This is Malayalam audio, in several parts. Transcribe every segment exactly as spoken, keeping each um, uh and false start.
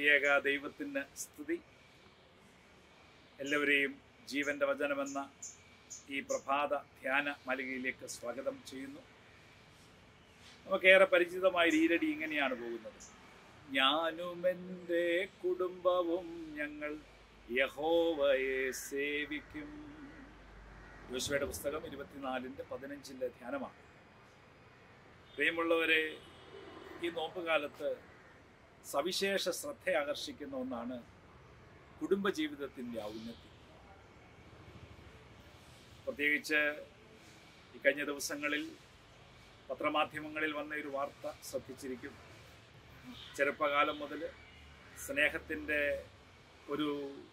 ത്രിയേക ദൈവത്തിന് സ്തുതി. എല്ലാവരെയും ജീവന്റെ വചനമെന്ന ഈ പ്രഭാത ധ്യാന മാലികയിലേക്ക് സ്വാഗതം ചെയ്യുന്നു. നമുക്കേറെ പരിചിതമായ ഈരടി ഇങ്ങനെയാണ് പോകുന്നത്. ഞാനും എൻ്റെ കുടുംബവും ഞങ്ങൾ യഹോവയെ സേവിക്കും. യോശുവയുടെ പുസ്തകം ഇരുപത്തിനാലിൻ്റെ പതിനഞ്ചിലെ ധ്യാനമാണ്. പ്രിയമുള്ളവരെ, ഈ നോമ്പുകാലത്ത് സവിശേഷ ശ്രദ്ധ ആകർഷിക്കുന്ന ഒന്നാണ് കുടുംബജീവിതത്തിൻ്റെ ഔന്നത്യം. പ്രത്യേകിച്ച് ഈ കഴിഞ്ഞ ദിവസങ്ങളിൽ പത്രമാധ്യമങ്ങളിൽ വന്ന ഒരു വാർത്ത ശ്രദ്ധിച്ചിരിക്കും. ചെറുപ്പകാലം മുതൽ സ്നേഹത്തിൻ്റെ ഒരു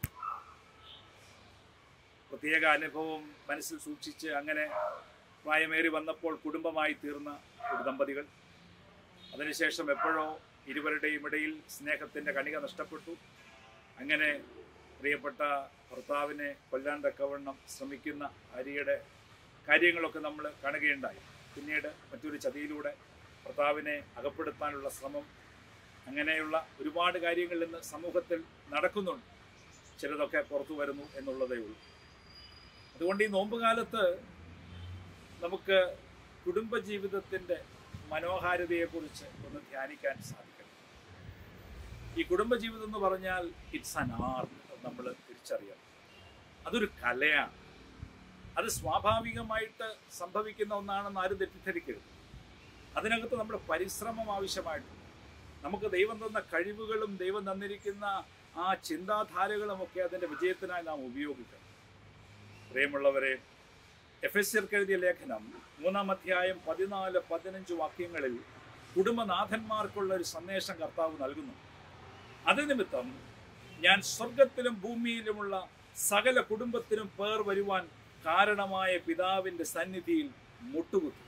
പ്രത്യേക അനുഭവം മനസ്സിൽ സൂക്ഷിച്ച് അങ്ങനെ പ്രായമേറി വന്നപ്പോൾ കുടുംബമായി തീർന്ന ഒരു ദമ്പതികൾ, അതിനുശേഷം എപ്പോഴോ ഇരുവരുടെയും ഇടയിൽ സ്നേഹത്തിൻ്റെ കണിക നഷ്ടപ്പെട്ടു. അങ്ങനെ പ്രിയപ്പെട്ട ഭർത്താവിനെ കൊല്ലാൻ തക്കവണ്ണം ശ്രമിക്കുന്ന ഭാര്യയുടെ കാര്യങ്ങളൊക്കെ നമ്മൾ കാണുകയുണ്ടായി. പിന്നീട് മറ്റൊരു ചതിയിലൂടെ ഭർത്താവിനെ അകപ്പെടുത്താനുള്ള ശ്രമം, അങ്ങനെയുള്ള ഒരുപാട് കാര്യങ്ങൾ ഇന്ന് സമൂഹത്തിൽ നടക്കുന്നുണ്ട്. ചിലതൊക്കെ പുറത്തു വരുന്നു എന്നുള്ളതേ ഉള്ളൂ. അതുകൊണ്ട് ഈ നോമ്പുകാലത്ത് നമുക്ക് കുടുംബജീവിതത്തിൻ്റെ മനോഹാരിതയെക്കുറിച്ച് ഒന്ന് ധ്യാനിക്കാൻ സാധിക്കണം. ഈ കുടുംബജീവിതം എന്ന് പറഞ്ഞാൽ ഇറ്റ്സ് ആൻ ആർട്ട്. നമ്മൾ തിരിച്ചറിയണം, അതൊരു കലയാണ്. അത് സ്വാഭാവികമായിട്ട് സംഭവിക്കുന്ന ഒന്നാണെന്ന് ആരും തെറ്റിദ്ധരിക്കരുത്. അതിനകത്ത് നമ്മുടെ പരിശ്രമം ആവശ്യമായിട്ടുണ്ട്. നമുക്ക് ദൈവം തന്ന കഴിവുകളും ദൈവം തന്നിരിക്കുന്ന ആ ചിന്താധാരകളുമൊക്കെ അതിൻ്റെ വിജയത്തിനായി നാം ഉപയോഗിക്കണം. പ്രിയമുള്ളവരെ, എഫെസ്യർക്ക് എഴുതിയ ലേഖനം മൂന്നാം അധ്യായം പതിനാല് പതിനഞ്ച് വാക്യങ്ങളിൽ കുടുംബനാഥന്മാർക്കുള്ള ഒരു സന്ദേശം കർത്താവ് നൽകുന്നു. അത് നിമിത്തം ഞാൻ സ്വർഗത്തിലും ഭൂമിയിലുമുള്ള സകല കുടുംബത്തിനും പേർ വരുവാൻ കാരണമായ പിതാവിൻ്റെ സന്നിധിയിൽ മുട്ടുകുത്തി.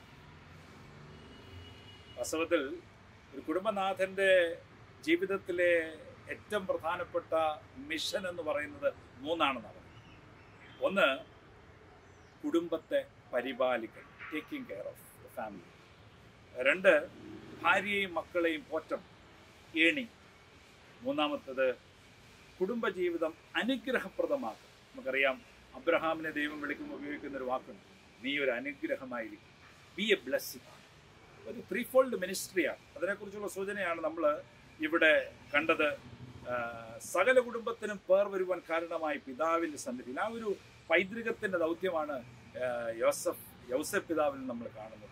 വാസ്തവത്തിൽ ഒരു കുടുംബനാഥൻ്റെ ജീവിതത്തിലെ ഏറ്റവും പ്രധാനപ്പെട്ട മിഷൻ എന്ന് പറയുന്നത് മൂന്നാണെന്നാണ്. ഒന്ന്, കുടുംബത്തെ പരിപാലിക്കണം, taking care of the family. രണ്ട്, ഭാര്യയെയും മക്കളെയും പോറ്റം, ഏണി. മൂന്നാമത്തത്, കുടുംബജീവിതം അനുഗ്രഹപ്രദമാക്കും. നമുക്കറിയാം, അബ്രഹാമിനെ ദൈവം വിളിക്കുമ്പോൾ ഉപയോഗിക്കുന്ന ഒരു വാക്കുണ്ട്, നീ ഒരു അനുഗ്രഹമായിരിക്കും, ബി എ ബ്ലെസ്സിംഗ്. ഒരു ത്രീ ഫോൾഡ് മിനിസ്ട്രിയാണ്. അതിനെക്കുറിച്ചുള്ള സൂചനയാണ് നമ്മൾ ഇവിടെ കണ്ടത്. സകല കുടുംബത്തിനും പേർ വരുവാൻ കാരണമായി പിതാവിൻ്റെ സന്നിധിയിൽ. ആ ഒരു പൈതൃകത്തിൻ്റെ ദൗത്യമാണ് യോസഫ് യൗസഫ് പിതാവിൽ നമ്മൾ കാണുന്നത്.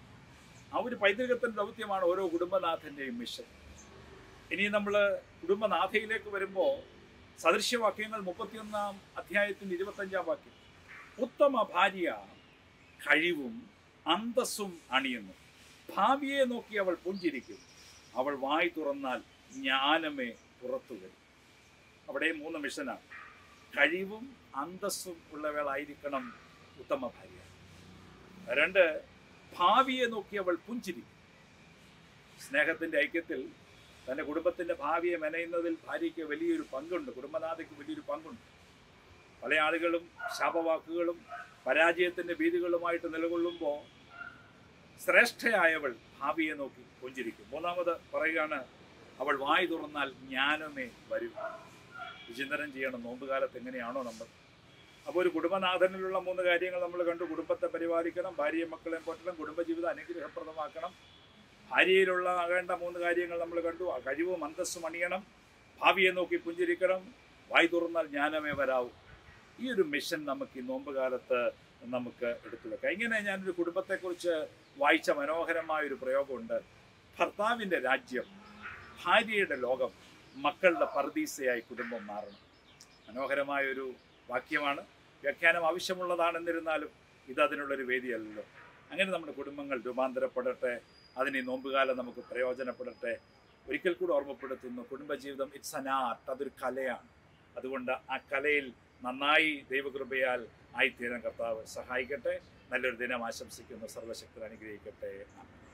ആ ഒരു പൈതൃകത്തിൻ്റെ ദൗത്യമാണ് ഓരോ കുടുംബനാഥൻ്റെയും മിഷൻ. ഇനി നമ്മൾ കുടുംബനാഥയിലേക്ക് വരുമ്പോൾ സദൃശ്യവാക്യങ്ങൾ മുപ്പത്തിയൊന്നാം അധ്യായത്തിൻ്റെ ഇരുപത്തഞ്ചാം വാക്യം, ഉത്തമ ഭാര്യ കഴിവും അന്തസ്സും അണിയുന്നു, ഭാവിയെ നോക്കി അവൾ പുഞ്ചിരിക്കും, അവൾ വായി തുറന്നാൽ ജ്ഞാനമേ പുറത്തു വരും. അവിടെ മൂന്ന് മിഷനാണ്. കഴിവും അന്തസ്സും ഉള്ളവളായിരിക്കണം ഉത്തമ ഭാര്യ. രണ്ട്, ഭാവിയെ നോക്കി അവൾ പുഞ്ചിരിക്കും. സ്നേഹത്തിൻ്റെ ഐക്യത്തിൽ തൻ്റെ കുടുംബത്തിൻ്റെ ഭാവിയെ മെനയുന്നതിൽ ഭാര്യയ്ക്ക് വലിയൊരു പങ്കുണ്ട്, കുടുംബനാഥയ്ക്ക് വലിയൊരു പങ്കുണ്ട്. പല ആളുകളും ശാപവാക്കുകളും പരാജയത്തിൻ്റെ ഭീതികളുമായിട്ട് നിലകൊള്ളുമ്പോൾ ശ്രേഷ്ഠയായവൾ ഭാവിയെ നോക്കി പുഞ്ചിരിക്കും. മൂന്നാമത് പറയുകയാണ്, അവൾ വായി തുറന്നാൽ ജ്ഞാനമേ വരും. വിചിന്തനം ചെയ്യണം, നോമ്പുകാലത്ത് എങ്ങനെയാണോ നമ്മൾ. അപ്പോൾ ഒരു കുടുംബനാഥനിലുള്ള മൂന്ന് കാര്യങ്ങൾ നമ്മൾ കണ്ടു. കുടുംബത്തെ പരിപാലിക്കണം, ഭാര്യയും മക്കളെയും പോറ്റണം, കുടുംബജീവിതം അനുഗ്രഹപ്രദമാക്കണം. ഭാര്യയിലുള്ള ആകേണ്ട മൂന്ന് കാര്യങ്ങൾ നമ്മൾ കണ്ടു. ആ കഴിവും അന്തസ്സും അണിയണം, ഭാവിയെ നോക്കി പുഞ്ചിരിക്കണം, വായി തുറന്നാൽ ജ്ഞാനമേ വരാവൂ. ഈ ഒരു മിഷൻ നമുക്ക് ഈ നോമ്പുകാലത്ത് നമുക്ക് എടുത്തു വെക്കാം. ഇങ്ങനെ ഞാനൊരു കുടുംബത്തെക്കുറിച്ച് വായിച്ച മനോഹരമായൊരു പ്രയോഗമുണ്ട്. ഭർത്താവിൻ്റെ രാജ്യം, ഭാര്യയുടെ ലോകം, മക്കളുടെ പർദീസയായി കുടുംബം മാറണം. മനോഹരമായൊരു വാക്യമാണ്. വ്യാഖ്യാനം ആവശ്യമുള്ളതാണെന്നിരുന്നാലും ഇത് അതിനുള്ളൊരു വേദിയല്ലല്ലോ. അങ്ങനെ നമ്മുടെ കുടുംബങ്ങൾ രൂപാന്തരപ്പെടട്ടെ. അതിന് ഈ നോമ്പുകാലം നമുക്ക് പ്രയോജനപ്പെടട്ടെ. ഒരിക്കൽ കൂടി ഓർമ്മപ്പെടുത്തുന്നു, കുടുംബജീവിതം ഇറ്റ്സ് ആൻ ആർട്ട്, അതൊരു കലയാണ്. അതുകൊണ്ട് ആ കലയിൽ നന്നായി ദൈവകൃപയാൽ ആയിത്തീരാൻ കർത്താവ് സഹായിക്കട്ടെ. നല്ലൊരു ദിനം ആശംസിക്കുന്നു. സർവശക്തൻ അനുഗ്രഹിക്കട്ടെ.